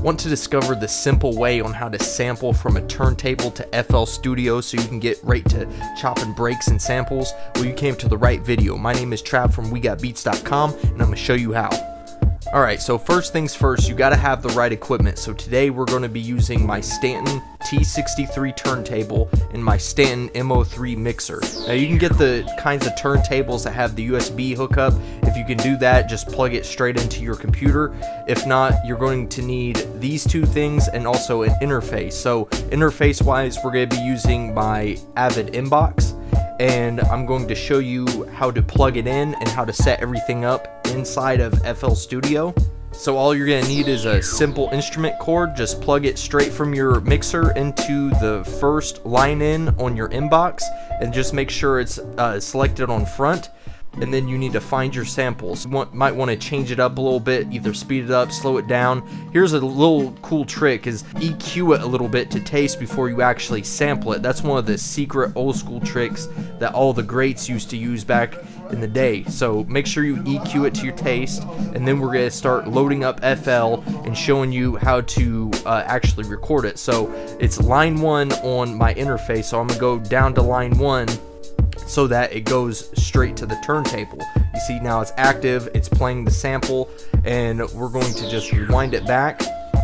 Want to discover the simple way on how to sample from a turntable to FL Studio so you can get right to chopping breaks and samples? Well, you came to the right video. My name is Trav from WeGotBeats.com, and I'm going to show you how. Alright, so first things first, you gotta have the right equipment. So today we're going to be using my Stanton T63 turntable and my Stanton M03 mixer. Now you can get the kinds of turntables that have the USB hookup. If you can do that, just plug it straight into your computer. If not, you're going to need these two things and also an interface. So interface wise, we're going to be using my Avid inbox, and I'm going to show you how to plug it in and how to set everything up inside of FL Studio. So all you're going to need is a simple instrument cord. Just plug it straight from your mixer into the first line in on your inbox, and just make sure it's selected on front. And then you need to find your samples. You might want to change it up a little bit, either speed it up, slow it down. Here's a little cool trick, is EQ it a little bit to taste before you actually sample it. That's one of the secret old school tricks that all the greats used to use back in the day. So make sure you EQ it to your taste, and then we're going to start loading up FL and showing you how to actually record it. So it's line 1 on my interface, so I'm going to go down to line 1 so that it goes straight to the turntable. You see now it's active, it's playing the sample, and we're going to just rewind it back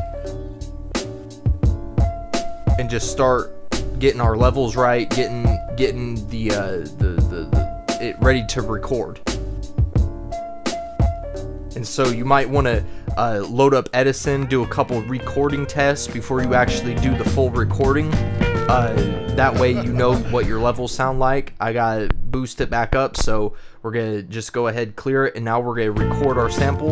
and just start getting our levels right, getting it ready to record. And so you might want to load up Edison, do a couple recording tests before you actually do the full recording. That way you know what your levels sound like. I gotta boost it back up, so we're gonna just go ahead, clear it, and now we're gonna record our sample.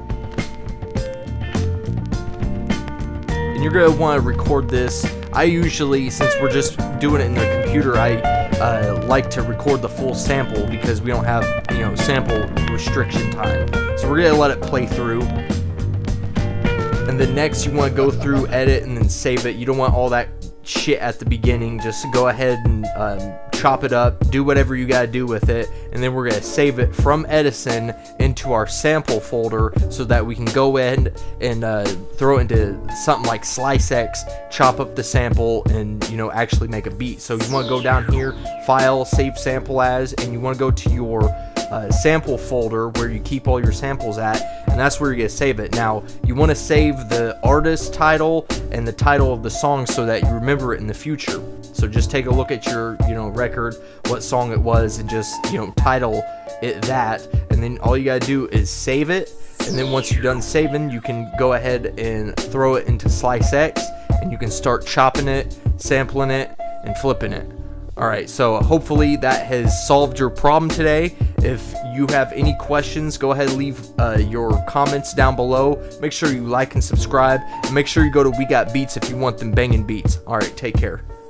And you're gonna want to record this. I usually, since we're just doing it in the computer, I like to record the full sample because we don't have, sample restriction time. So we're gonna let it play through. And then next you want to go through, edit, and then save it. You don't want all that shit at the beginning. Just go ahead and chop it up, do whatever you gotta do with it, and then we're gonna save it from Edison into our sample folder so that we can go in and throw it into something like SliceX, chop up the sample, and actually make a beat. So you want to go down here, file, save sample as, and you want to go to your sample folder where you keep all your samples at, and that's where you're going to save it. Now you want to save the artist title and the title of the song so that you remember it in the future. So just take a look at your record, what song it was, and just title it that, and then all you got to do is save it. And then once you're done saving, you can go ahead and throw it into SliceX, and you can start chopping it, sampling it, and flipping it. Alright, so hopefully that has solved your problem today. If you have any questions, go ahead and leave your comments down below. Make sure you like and subscribe, and make sure you go to WeGotBeats if you want them banging beats. Alright, take care.